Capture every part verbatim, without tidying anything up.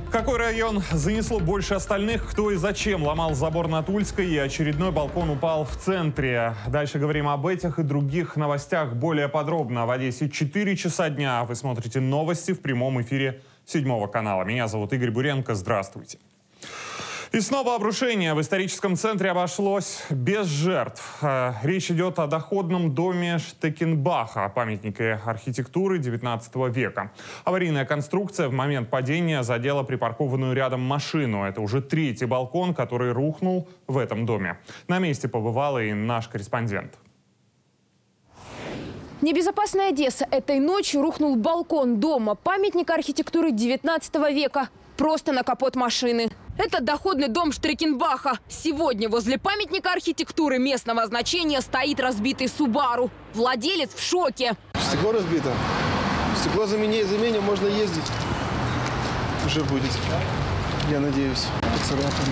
Какой район занесло больше остальных? Кто и зачем ломал забор на Тульской? И очередной балкон упал в центре. Дальше говорим об этих и других новостях более подробно. В Одессе четыре часа дня. Вы смотрите новости в прямом эфире седьмого канала. Меня зовут Игорь Буренко. Здравствуйте. И снова обрушение. В историческом центре обошлось без жертв. Речь идет о доходном доме Штекенбаха, памятнике архитектуры девятнадцатого века. Аварийная конструкция в момент падения задела припаркованную рядом машину. Это уже третий балкон, который рухнул в этом доме. На месте побывал и наш корреспондент. Небезопасная Одесса. Этой ночью рухнул балкон дома, памятника архитектуры девятнадцатого века. Просто на капот машины. Это доходный дом Штекенбаха. Сегодня возле памятника архитектуры местного значения стоит разбитый Субару. Владелец в шоке. Стекло разбито. Стекло заменить, заменим, можно ездить. Уже будет, я надеюсь. Поцарапано.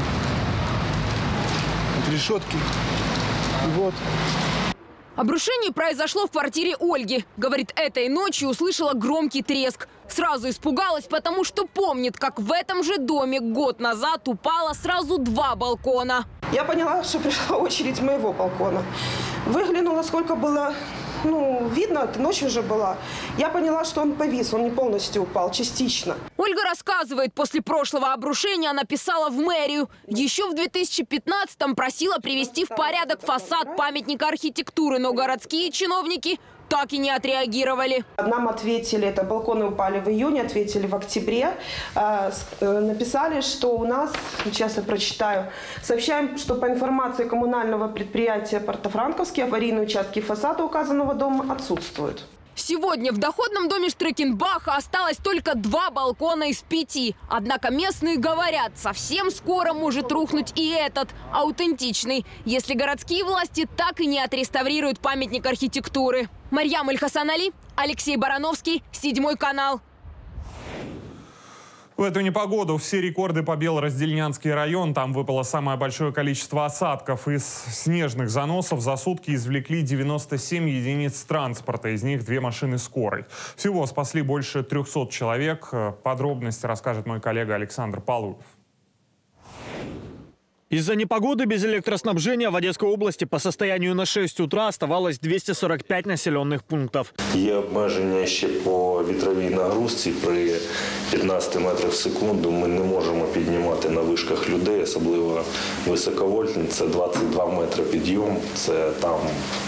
От решетки. И вот. Обрушение произошло в квартире Ольги. Говорит, этой ночью услышала громкий треск. Сразу испугалась, потому что помнит, как в этом же доме год назад упало сразу два балкона. Я поняла, что пришла очередь моего балкона. Выглянула, сколько было, ну, видно, ночь уже была. Я поняла, что он повис, он не полностью упал, частично. Ольга рассказывает, после прошлого обрушения она писала в мэрию. Еще в две тысячи пятнадцатом просила привести в порядок фасад памятника архитектуры, но городские чиновники так и не отреагировали. Нам ответили, это балконы упали в июне, ответили в октябре. Э, написали, что у нас, сейчас я прочитаю, сообщаем, что по информации коммунального предприятия Портофранковский аварийные участки фасада указанного дома отсутствуют. Сегодня в доходном доме Штекенбаха осталось только два балкона из пяти. Однако местные говорят, совсем скоро может рухнуть и этот, аутентичный, если городские власти так и не отреставрируют памятник архитектуры. Марьям Эль-Хасан-Али, Алексей Барановский, седьмой канал. В эту непогоду все рекорды побил Раздельнянский район. Там выпало самое большое количество осадков. Из снежных заносов за сутки извлекли девяносто семь единиц транспорта. Из них две машины скорой. Всего спасли больше трёхсот человек. Подробности расскажет мой коллега Александр Полуев. Из-за непогоды без электроснабжения в Одесской области по состоянию на шесть утра оставалось двісті сорок п'ять населених пунктів. Є обмеження ще по вітровій нагрузці. При п'ятнадцяти метрах в секунду ми не можемо піднімати на вишках людей, особливо високовольтні. Це двадцять два метри підйом, це там...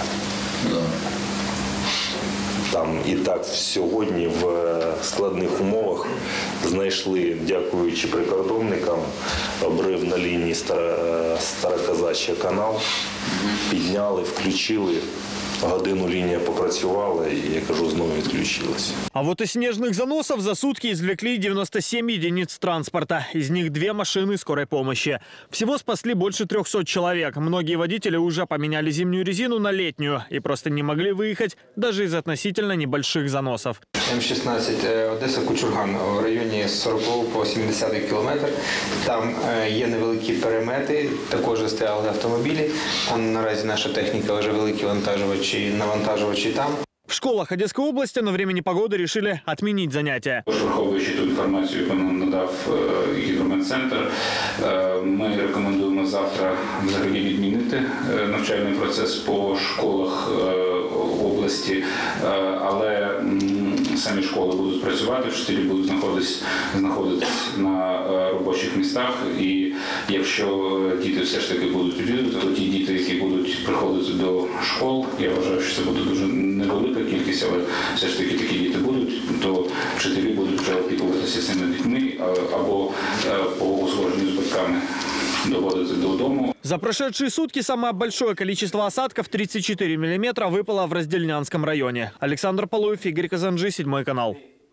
Там і так сьогодні в складних умовах знайшли, дякуючи прикордонникам, обрив на лінії Староказача канал, підняли, включили. Годину линия попрацювала и, я кажу, снова відключилась. А вот из снежных заносов за сутки извлекли девяносто семь единиц транспорта. Из них две машины скорой помощи. Всего спасли больше трёхсот человек. Многие водители уже поменяли зимнюю резину на летнюю и просто не могли выехать даже из относительно небольших заносов. М шістнадцять Одеса-Кучурган в районі з сорокового по сімдесятий кілометр. Там є невеликі перемети, також стояли автомобілі. Там наразі наша техніка вже великі вантажувачі, навантажувачі там. В школах Одесской области на время непогоды решили отменить занятия. Враховуючи ту інформацію, яку нам надав гідрометцентр, ми рекомендуємо завтра взагалі відмінити навчальний процес по школах області, але самі школи будуть працювати, вчителі будуть знаходитись, знаходитись на робочих містах. І якщо діти все ж таки будуть відвідувати, то ті діти, які будуть приходити до школ, я вважаю, що це буде дуже невелика кількість, але все ж таки такі діти будуть, то вчителі будуть вже опікуватися цими дітьми або по узгодженню з батьками доводити додому. За прошедшие сутки самое большое количество осадков, тридцать четыре миллиметра, выпало в Раздельнянском районе. Александр Полуев, Игорь Казанжи, седьмой канал.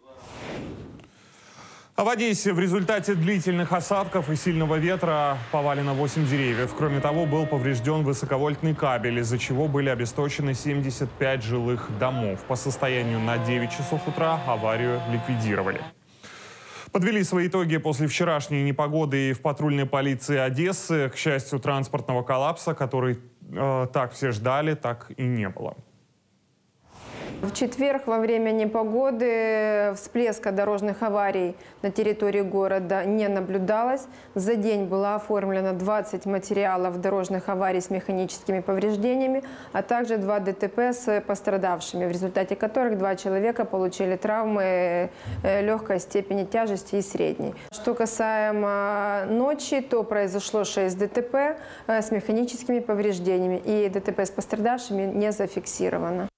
А в Одессе в результате длительных осадков и сильного ветра повалено восемь деревьев. Кроме того, был поврежден высоковольтный кабель, из-за чего были обесточены семьдесят пять жилых домов. По состоянию на девять часов утра аварию ликвидировали. Подвели свои итоги после вчерашней непогоды и в патрульной полиции Одессы. К счастью, транспортного коллапса, который э, так все ждали, так и не было. В четверг во время непогоды всплеска дорожных аварий на территории города не наблюдалось. За день было оформлено двадцать материалов дорожных аварий с механическими повреждениями, а также два ДТП с пострадавшими, в результате которых два человека получили травмы легкой степени тяжести и средней. Что касаемо ночи, то произошло шесть ДТП с механическими повреждениями, и ДТП с пострадавшими не зафиксировано.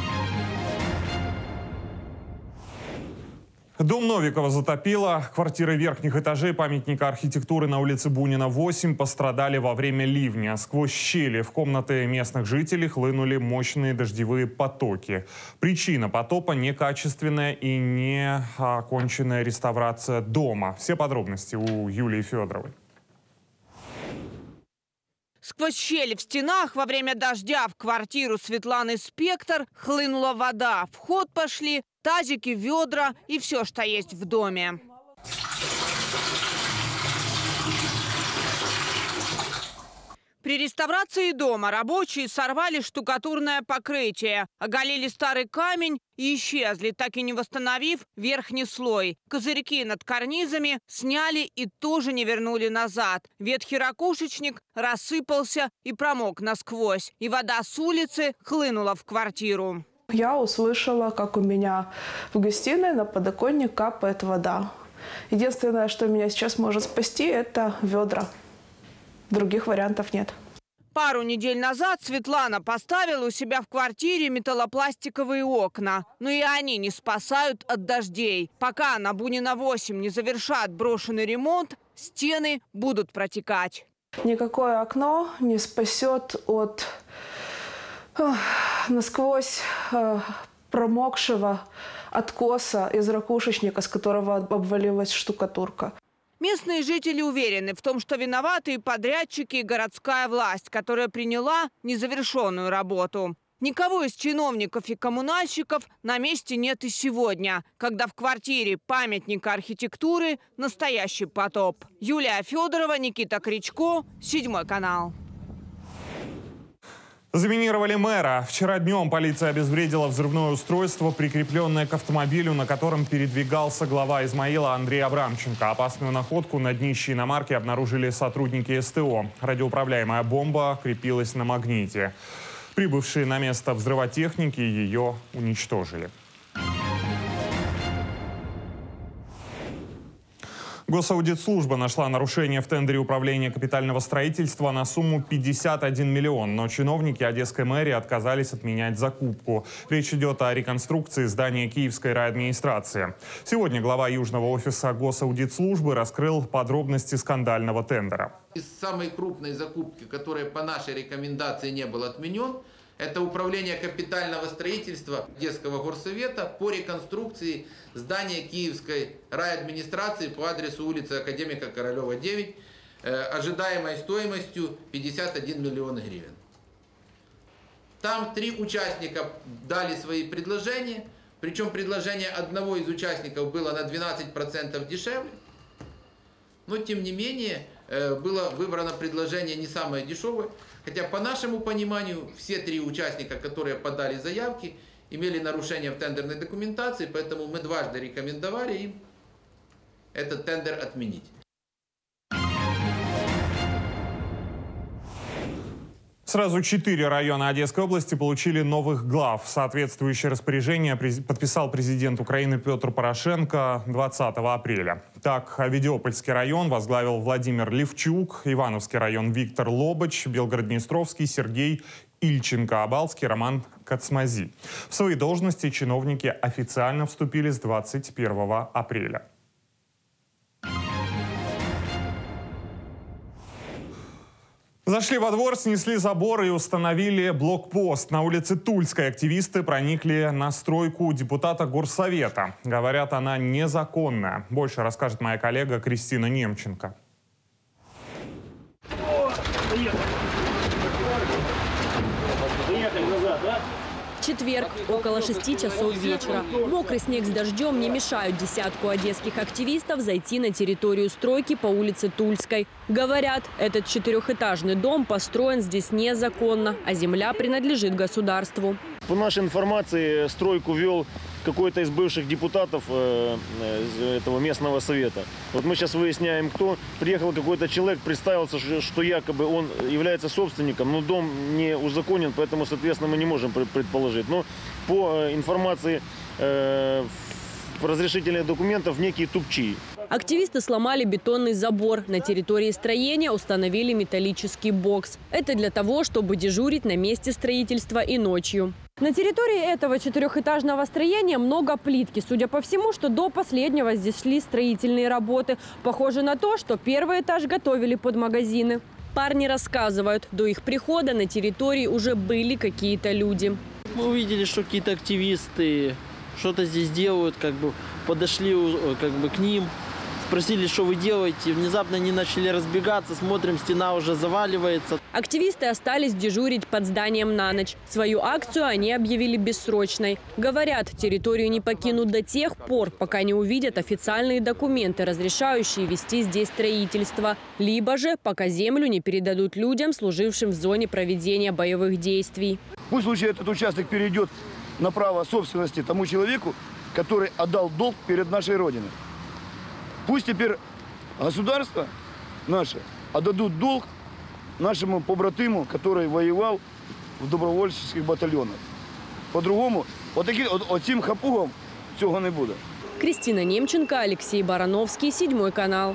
Дом Новикова затопило. Квартиры верхних этажей памятника архитектуры на улице Бунина, восемь пострадали во время ливня. Сквозь щели в комнаты местных жителей хлынули мощные дождевые потоки. Причина потопа – некачественная и не оконченная реставрация дома. Все подробности у Юлии Федоровой. Сквозь щели в стенах во время дождя в квартиру Светланы Спектор хлынула вода. В ход пошли тазики, ведра и все, что есть в доме. При реставрации дома рабочие сорвали штукатурное покрытие, оголили старый камень и исчезли, так и не восстановив верхний слой. Козырьки над карнизами сняли и тоже не вернули назад. Ветхий ракушечник рассыпался и промок насквозь, и вода с улицы хлынула в квартиру. Я услышала, как у меня в гостиной на подоконник капает вода. Единственное, что меня сейчас может спасти, это ведра. Других вариантов нет. Пару недель назад Светлана поставила у себя в квартире металлопластиковые окна. Но и они не спасают от дождей. Пока на Бунина восемь не завершат брошенный ремонт, стены будут протекать. Никакое окно не спасет от ох, насквозь э, промокшего откоса из ракушечника, с которого обвалилась штукатурка. Местные жители уверены в том, что виноваты и подрядчики, и городская власть, которая приняла незавершенную работу. Никого из чиновников и коммунальщиков на месте нет и сегодня, когда в квартире памятника архитектуры настоящий потоп. Юлия Федорова, Никита Кричко, Седьмой канал. Заминировали мэра. Вчера днем полиция обезвредила взрывное устройство, прикрепленное к автомобилю, на котором передвигался глава Измаила Андрей Абрамченко. Опасную находку на днище иномарки обнаружили сотрудники эс тэ о. Радиоуправляемая бомба крепилась на магните. Прибывшие на место взрывотехники ее уничтожили. Госаудитслужба нашла нарушение в тендере управления капитального строительства на сумму пятьдесят один миллион, но чиновники Одесской мэрии отказались отменять закупку. Речь идет о реконструкции здания Киевской райадминистрации. Сегодня глава Южного офиса Госаудитслужбы раскрыл подробности скандального тендера. Из самой крупной закупки, которая по нашей рекомендации не был отменен, это управление капитального строительства Одесского горсовета по реконструкции здания Киевской райадминистрации по адресу улицы Академика Королева, девять, э, ожидаемой стоимостью пятьдесят один миллион гривен. Там три участника дали свои предложения, причем предложение одного из участников было на двенадцать процентов дешевле, но тем не менее э, было выбрано предложение не самое дешевое. Хотя по нашему пониманию все три участника, которые подали заявки, имели нарушения в тендерной документации, поэтому мы дважды рекомендовали им этот тендер отменить. Сразу четыре района Одесской области получили новых глав. Соответствующее распоряжение подписал президент Украины Петр Порошенко двадцатого апреля. Так, Авидиопольский район возглавил Владимир Левчук, Ивановский район Виктор Лобач, Белгород-Днестровский Сергей Ильченко, Абалский Роман Кацмази. В свои должности чиновники официально вступили с двадцать первого апреля. Зашли во двор, снесли забор и установили блокпост. На улице Тульской активисты проникли на стройку депутата Горсовета. Говорят, она незаконная. Больше расскажет моя коллега Кристина Немченко. Четверг, около шести часов вечера. Мокрый снег с дождем не мешают десятку одесских активистов зайти на территорию стройки по улице Тульской. Говорят, этот четырехэтажный дом построен здесь незаконно, а земля принадлежит государству. По нашей информации, стройку вел какой-то из бывших депутатов э, этого местного совета. Вот мы сейчас выясняем, кто. Приехал какой-то человек, представился, что якобы он является собственником, но дом не узаконен, поэтому, соответственно, мы не можем предположить. Но по информации э, разрешительных документов, некие тупчи. Активисты сломали бетонный забор. На территории строения установили металлический бокс. Это для того, чтобы дежурить на месте строительства и ночью. На территории этого четырехэтажного строения много плитки. Судя по всему, что до последнего здесь шли строительные работы. Похоже на то, что первый этаж готовили под магазины. Парни рассказывают, до их прихода на территории уже были какие-то люди. Мы увидели, что какие-то активисты что-то здесь делают, как бы подошли как бы к ним. Спросили, что вы делаете. Внезапно они начали разбегаться. Смотрим, стена уже заваливается. Активисты остались дежурить под зданием на ночь. Свою акцию они объявили бессрочной. Говорят, территорию не покинут до тех пор, пока не увидят официальные документы, разрешающие вести здесь строительство. Либо же, пока землю не передадут людям, служившим в зоне проведения боевых действий. Пусть лучше этот участок перейдет на право собственности тому человеку, который отдал долг перед нашей Родиной. Пусть теперь государство наше отдадут долг нашему побратиму, который воевал в добровольческих батальонах. По-другому, вот таким вот, вот цим хапугом цього не буде. Кристина Немченко, Алексей Барановский, Седьмой канал.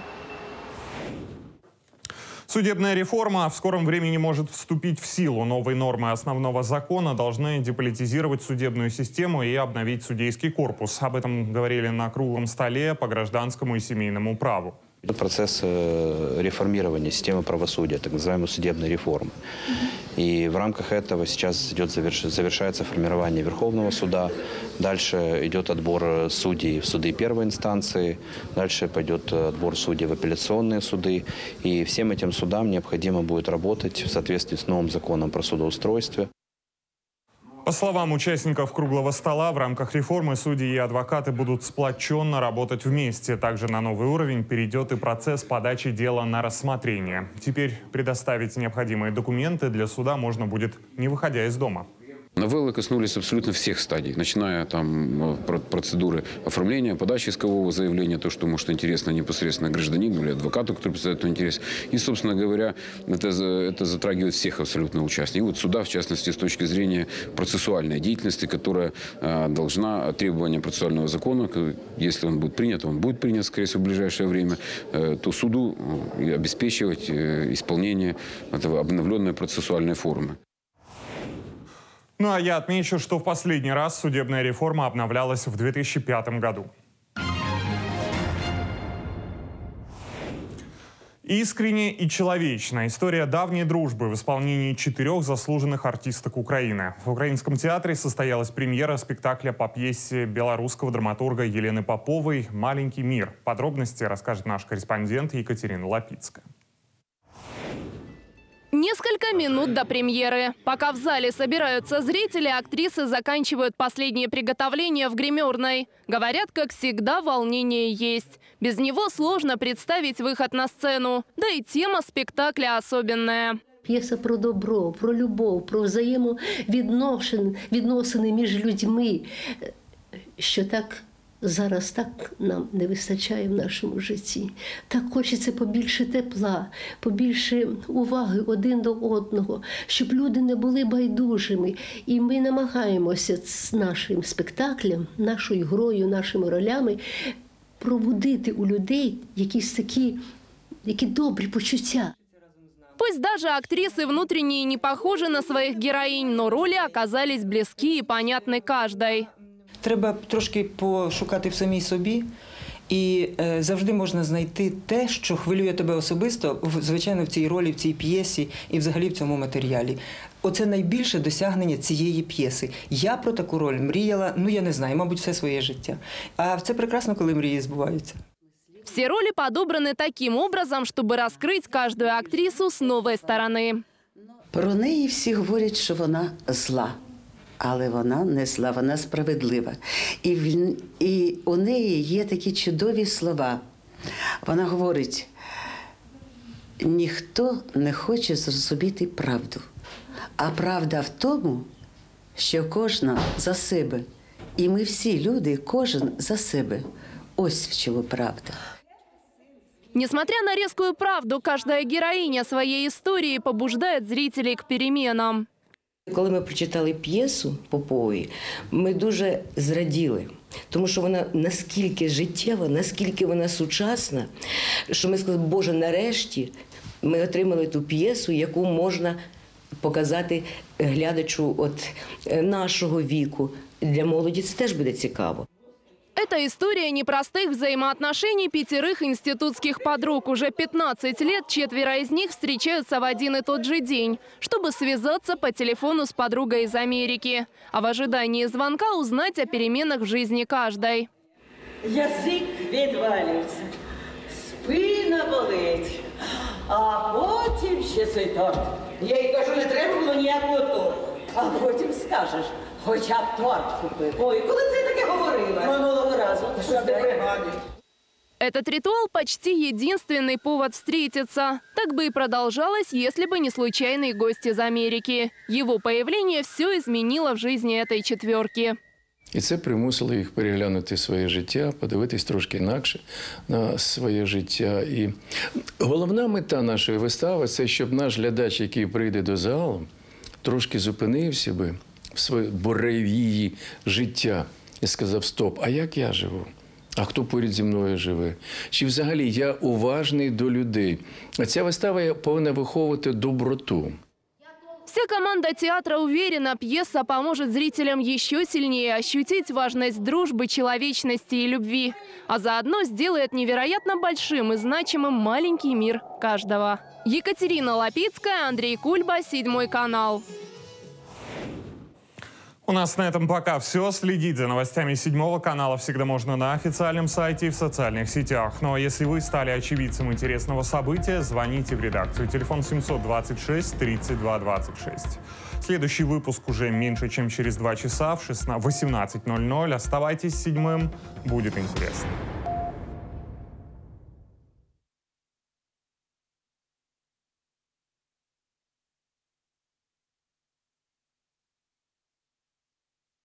Судебная реформа в скором времени может вступить в силу. Новые нормы основного закона должны деполитизировать судебную систему и обновить судейский корпус. Об этом говорили на круглом столе по гражданскому и семейному праву. Это процесс реформирования системы правосудия, так называемой судебной реформы. И в рамках этого сейчас идет завершается формирование Верховного суда. Дальше идет отбор судей в суды первой инстанции. Дальше пойдет отбор судей в апелляционные суды. И всем этим судам необходимо будет работать в соответствии с новым законом про судоустройство. По словам участников круглого стола, в рамках реформы судьи и адвокаты будут сплоченно работать вместе. Также на новый уровень перейдет и процесс подачи дела на рассмотрение. Теперь предоставить необходимые документы для суда можно будет, не выходя из дома. Новеллы коснулись абсолютно всех стадий, начиная там процедуры оформления, подачи искового заявления, то, что может интересно непосредственно гражданину или адвокату, который представляет этот интерес. И, собственно говоря, это, это затрагивает всех абсолютно участников. И вот суда, в частности, с точки зрения процессуальной деятельности, которая а, должна требования процессуального закона, если он будет принят, он будет принят, скорее всего, в ближайшее время, э, то суду обеспечивать э, исполнение этого обновленной процессуальной формы. Ну а я отмечу, что в последний раз судебная реформа обновлялась в две тысячи пятом году. Искренне и человечно. История давней дружбы в исполнении четырех заслуженных артисток Украины. В Украинском театре состоялась премьера спектакля по пьесе белорусского драматурга Елены Поповой «Маленький мир». Подробности расскажет наш корреспондент Екатерина Лапицкая. Несколько минут до премьеры. Пока в зале собираются зрители, актрисы заканчивают последние приготовления в гримерной. Говорят, как всегда, волнение есть. Без него сложно представить выход на сцену. Да и тема спектакля особенная. П'єса про добро, про любов, про взаємовідносини між людьми, що так зараз так нам не вистачає в нашому житті. Так хочеться побільше тепла, побільше уваги один до одного, щоб люди не були байдужими. І ми намагаємося з нашим спектаклем, нашою грою, нашими ролями пробудити у людей якісь такі, які добрі почуття. Пусть даже актрисы внутренне не похожи на своих героинь, но роли оказались близки и понятны каждой. Треба трошки пошукати в самій собі, і е, завжди можна знайти те, що хвилює тебе особисто, в, звичайно, в цій ролі, в цій п'єсі і взагалі в цьому матеріалі. Оце найбільше досягнення цієї п'єси. Я про таку роль мріяла, ну я не знаю, мабуть, все своє життя. А це прекрасно, коли мрії збуваються. Все роли подобраны таким образом, чтобы раскрыть каждую актрису с новой стороны. Про неї всі говорять, що вона зла. Але вона не зла, вона справедлива. І, в, і у неї є такі чудові слова. Вона говорить, ніхто не хоче зрозуміти правду. А правда в тому, що кожна за себе. І ми всі люди, кожен за себе. Ось в чому правда. Несмотря на резкую правду, каждая героиня своей истории побуждает зрителей к переменам. Коли ми прочитали п'єсу Попової, ми дуже зраділи, тому що вона наскільки життєва, наскільки вона сучасна, що ми сказали, Боже, нарешті ми отримали ту п'єсу, яку можна показати глядачу от нашого віку. Для молоді це теж буде цікаво. Это история непростых взаимоотношений пятерых институтских подруг. Уже пятнадцать лет четверо из них встречаются в один и тот же день, чтобы связаться по телефону с подругой из Америки. А в ожидании звонка узнать о переменах в жизни каждой. Язик відвалюється, спина болить, а потім ще цей торт. Я їй кажу, не треба було ніякого торту. А потім скажеш, хоча б торт купив. Ой, коли це я таке говорила? Минулого разу. Що ти пригадуєш? Этот ритуал почти единственный повод встретиться. Так бы и продолжалось, если бы не случайный гость из Америки. Его появление все изменило в жизни этой четверки. І це примусило їх переглянути своє життя, подивитись трошки інакше на своє життя. І головна мета нашої вистави – це щоб наш глядач, який прийде до залу, трошки зупинився би в своє буревії життя і сказав: стоп, а як я живу? А хто поряд зі мною живе? Чи взагалі я уважний до людей? А ця вистава повинна виховувати доброту. Вся команда театра уверена, пьеса поможет зрителям еще сильнее ощутить важность дружбы, человечности и любви. А заодно сделает невероятно большим и значимым маленький мир каждого. Екатерина Лапицкая, Андрей Кульба, Седьмой канал. У нас на этом пока все. Следить за новостями Седьмого канала всегда можно на официальном сайте и в социальных сетях. Ну а если вы стали очевидцем интересного события, звоните в редакцию. Телефон семьсот двадцать шесть тридцать два двадцать шесть. Следующий выпуск уже меньше, чем через два часа в восемнадцать ноль ноль. Оставайтесь с Седьмым, будет интересно.